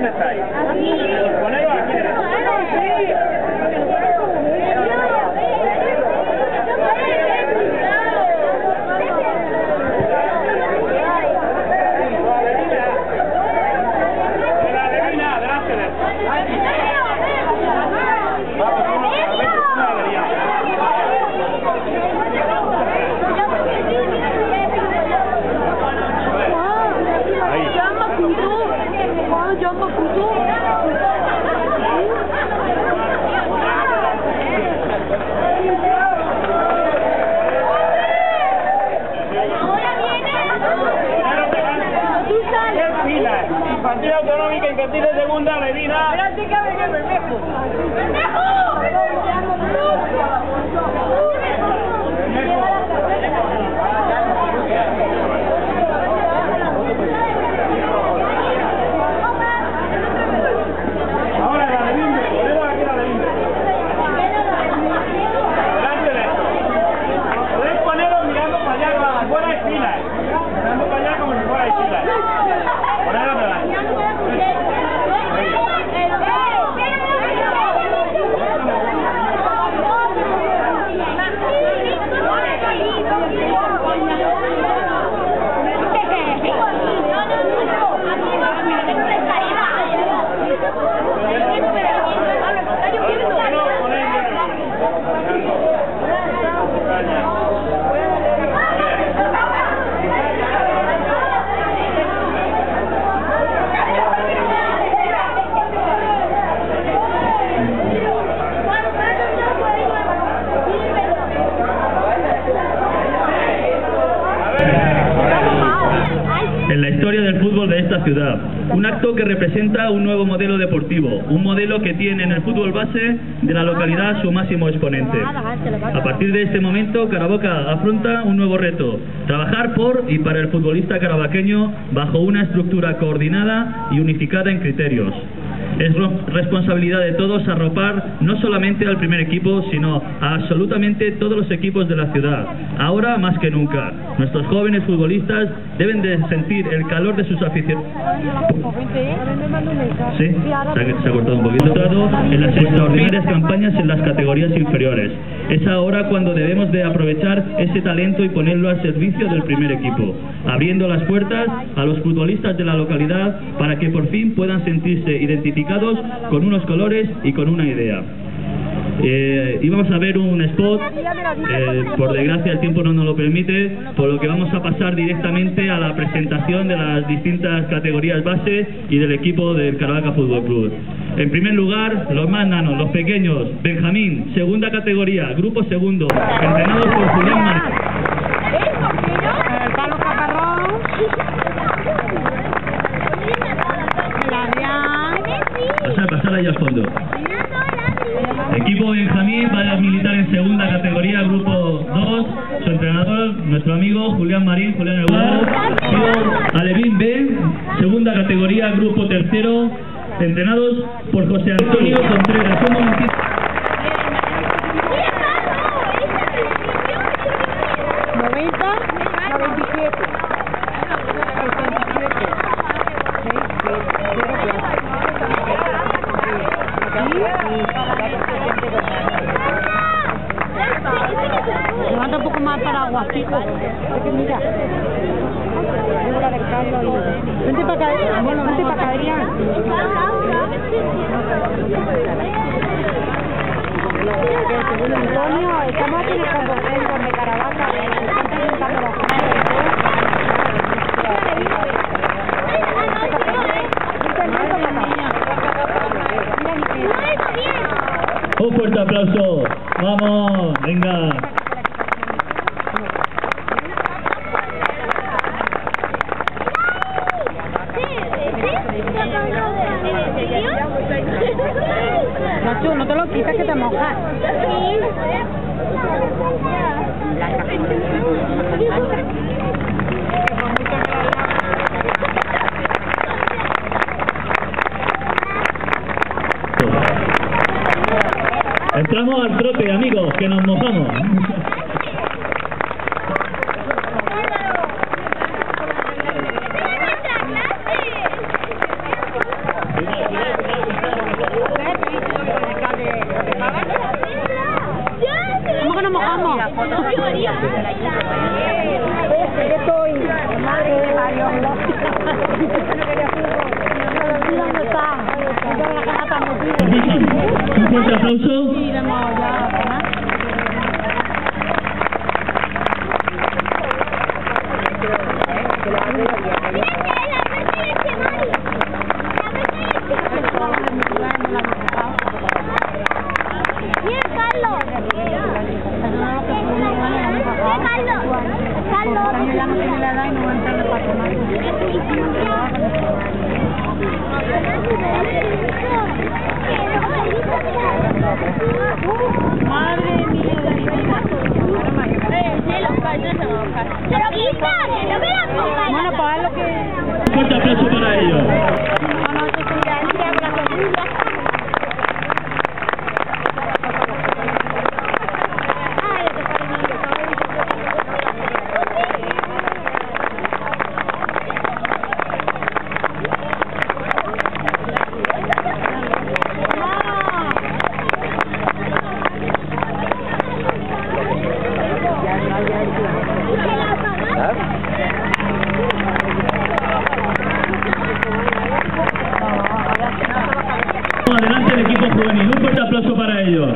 ¿dónde estáis? Poneros aquí. Infantil autonómica, infantil de segunda, Levina. Espérate que abre que Bermejo. Ahora la Levina, ponemos aquí la Levina. Podéis poneros mirando para allá como si fuera esquina. Mirando para allá como si fuera esquina. Poneros delante. En la historia del fútbol de esta ciudad, un acto que representa un nuevo modelo deportivo, un modelo que tiene en el fútbol base de la localidad su máximo exponente. A partir de este momento, Caravaca afronta un nuevo reto: trabajar por y para el futbolista caravaqueño bajo una estructura coordinada y unificada en criterios. Es responsabilidad de todos arropar no solamente al primer equipo, sino a absolutamente todos los equipos de la ciudad. Ahora más que nunca, nuestros jóvenes futbolistas deben de sentir el calor de sus aficionados. Sí, se ha cortado un poquito. En las extraordinarias campañas en las categorías inferiores. Es ahora cuando debemos de aprovechar ese talento y ponerlo al servicio del primer equipo, abriendo las puertas a los futbolistas de la localidad para que por fin puedan sentirse identificados con unos colores y con una idea. Íbamos a ver un spot, por desgracia el tiempo no nos lo permite, por lo que vamos a pasar directamente a la presentación de las distintas categorías base y del equipo del Caravaca Fútbol Club. En primer lugar, los más nanos, los pequeños, Benjamín, segunda categoría, grupo segundo, entrenados por Julián Marín. Pasar allá al fondo. Equipo Benjamín va a militar en segunda categoría, grupo 2. Su entrenador, nuestro amigo Julián Marín, Julián Eguado. Alevín B, segunda categoría, grupo tercero, entrenados por José Antonio Contreras. Un momentito. Levanta un poco más para Aguacico. Mira. Vente para acá, bueno, vente para acá, Adrián. Antonio, estamos aquí en el convocatorio de Caravaca. Están presentando las Un fuerte aplauso. Vamos, venga. Nacho, no te lo quitas que te mojas. Entramos al trote, amigos, que nos mojamos. ¿Dónde está? Un fuerte aplauso. Madre mía, bueno, para lo que... Fuerte aplauso para ellos. Adelante el equipo juvenil, un fuerte aplauso para ellos.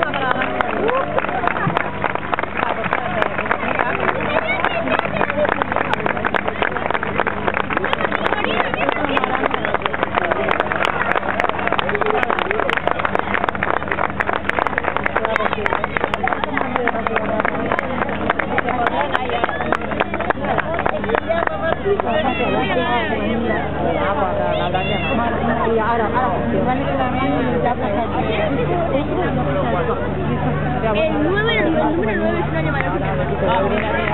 El número 9 es un año maravilloso.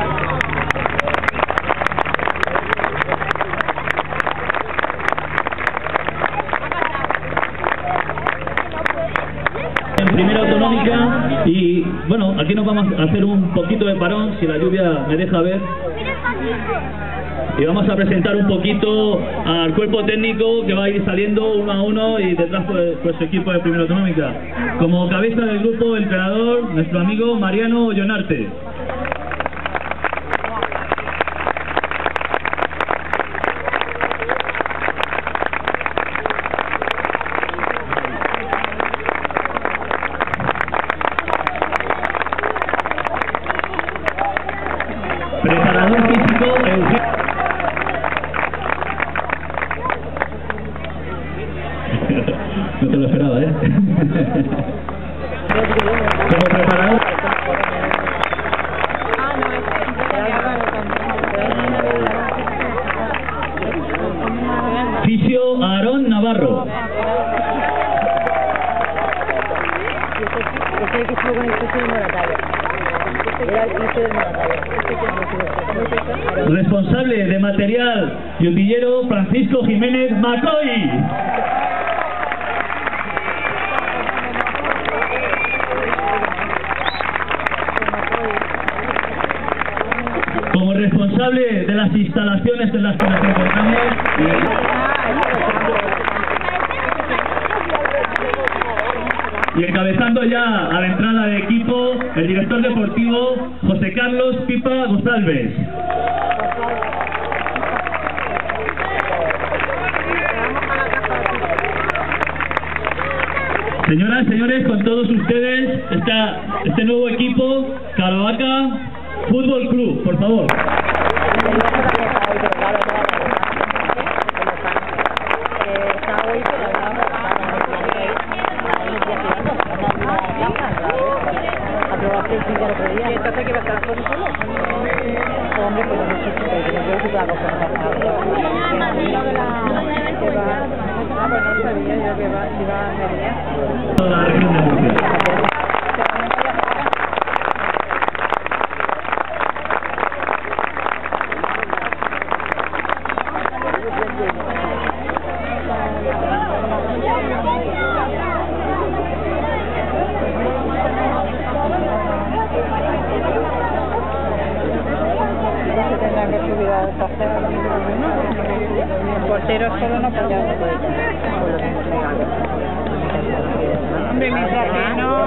En primera autonómica y bueno, aquí nos vamos a hacer un poquito de parón, si la lluvia me deja ver. Y vamos a presentar un poquito al cuerpo técnico que va a ir saliendo uno a uno y detrás pues su equipo de primera autonómica. Como cabeza del grupo, el entrenador, nuestro amigo Mariano Llonarte. Preparador físico, Eugenio. No te lo esperaba, ¿eh? Como preparador. Fisio Aarón Navarro. Responsable de material y utillero, Francisco Jiménez Macoy. Como responsable de las instalaciones en las que nos encontramos. Y encabezando ya a la entrada de equipo, el director deportivo José Carlos Pipa González. Señoras, señores, con todos ustedes está este nuevo equipo, Caravaca Fútbol Club, por favor. Entonces, ¿qué va a estar solo? Hombre, pues no sé si yo claro, no sabía yo que iba a venir. Toda la región de Murcia. Portero solo no puede. Hombre, mientras que no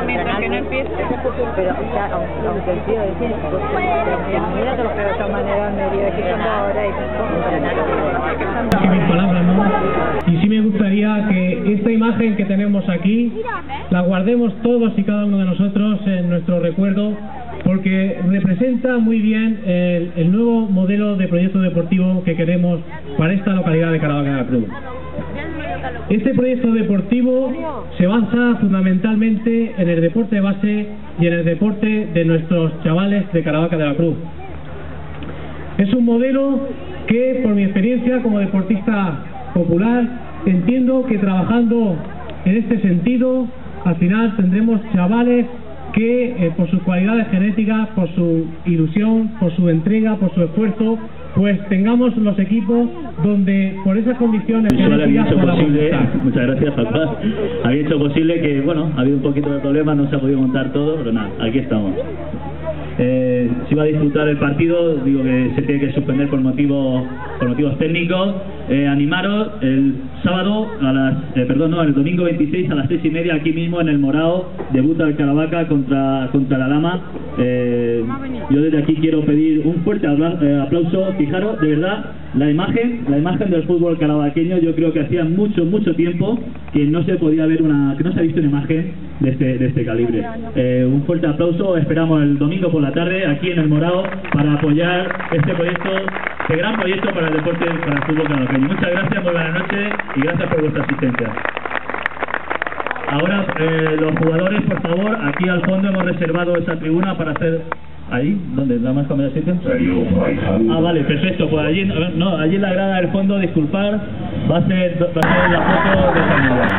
mientras que no empiece. Pero, o sea, aunque el tío decía, pues, mira que los que de esta manera me diría que son ahora y Que mis palabras, ¿no? Y sí me gustaría que esta imagen que tenemos aquí la guardemos todos y cada uno de nosotros en nuestro recuerdo, porque representa muy bien el nuevo modelo de proyecto deportivo que queremos para esta localidad de Caravaca de la Cruz. Este proyecto deportivo se basa fundamentalmente en el deporte base y en el deporte de nuestros chavales de Caravaca de la Cruz. Es un modelo que, por mi experiencia como deportista popular, entiendo que trabajando en este sentido, al final tendremos chavales que por sus cualidades genéticas, por su ilusión, por su entrega, por su esfuerzo, pues tengamos los equipos donde por esas condiciones genéticas podamos estar. Muchas gracias, papá. Había hecho posible que, bueno, ha habido un poquito de problemas, no se ha podido montar todo, pero nada, aquí estamos. Si va a disfrutar el partido, digo que se tiene que suspender por motivos técnicos. Animaros el sábado el domingo 26 a las 6:30 aquí mismo en el Morao, debuta el Caravaca contra la Lama. Yo desde aquí quiero pedir un fuerte aplauso. Fijaros, de verdad, la imagen del fútbol caravaqueño, yo creo que hacía mucho tiempo que no se podía ver que no se ha visto una imagen de este calibre. Un fuerte aplauso. Esperamos el domingo por la tarde aquí en el Morao para apoyar este gran proyecto para el deporte, para el fútbol caravaqueño. Muchas gracias, muy buenas noches y gracias por vuestra asistencia. Ahora los jugadores, por favor, aquí al fondo hemos reservado esa tribuna para hacer... ¿Ahí? ¿Dónde? ¿Nada más cuando asisten? Ah, vale, perfecto. Pues allí, allí en la grada del fondo, disculpar, va a ser la foto de familia.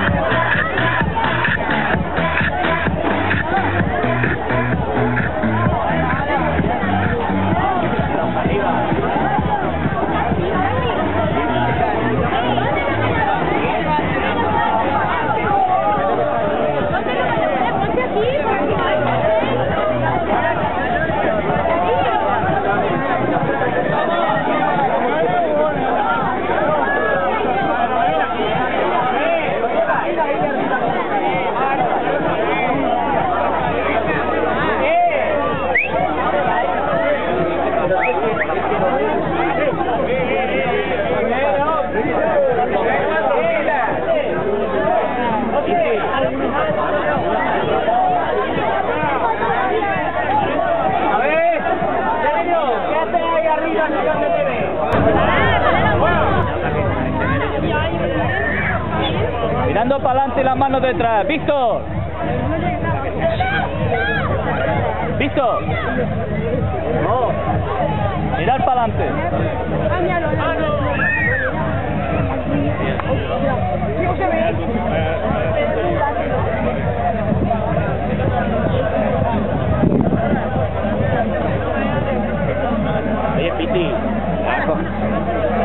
Mirando para adelante y las manos detrás. ¡Víctor! ¡Víctor! No. Mirar para adelante. Oye, Piti.